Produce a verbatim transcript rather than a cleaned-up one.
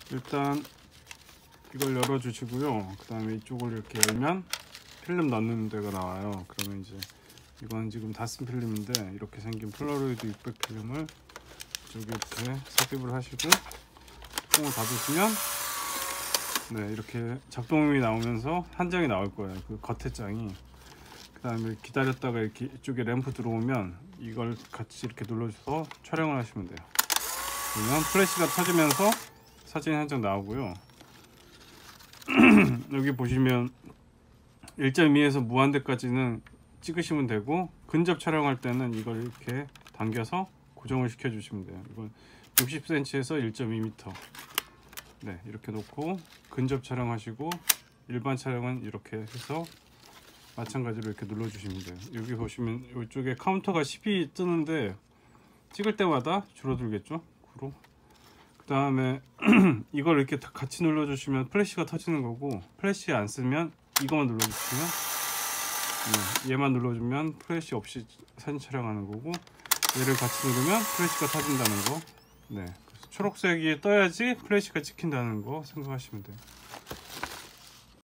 일단 이걸 열어 주시고요. 그 다음에 이쪽을 이렇게 열면 필름 넣는 데가 나와요. 그러면 이제 이건 지금 다 쓴 필름인데 이렇게 생긴 폴라로이드 육백 필름을 이쪽에 이렇게 삽입을 하시고 뚜껑을 닫으시면 네, 이렇게 작동음이 나오면서 한 장이 나올 거예요. 그 겉에 장이. 그 다음에 기다렸다가 이렇게 이쪽에 램프 들어오면 이걸 같이 이렇게 눌러줘서 촬영을 하시면 돼요. 그러면 플래시가 터지면서 사진이 한 장 나오고요. 여기 보시면 일 점 이에서 무한대까지는 찍으시면 되고, 근접 촬영할 때는 이걸 이렇게 당겨서 고정을 시켜 주시면 돼요. 이건 육십 센티미터에서 일 점 이 미터. 네, 이렇게 놓고 근접 촬영하시고, 일반 촬영은 이렇게 해서 마찬가지로 이렇게 눌러 주시면 돼요. 여기 보시면 이쪽에 카운터가 십이 뜨는데 찍을 때마다 줄어들겠죠? 구로. 그 다음에 이걸 이렇게 같이 눌러 주시면 플래시가 터지는 거고, 플래시 안 쓰면 이거만 눌러 주시면 네, 얘만 눌러주면 플래시 없이 사진 촬영하는 거고, 얘를 같이 누르면 플래시가 터진다는 거. 네, 그래서 초록색이 떠야지 플래시가 찍힌다는 거 생각하시면 돼요.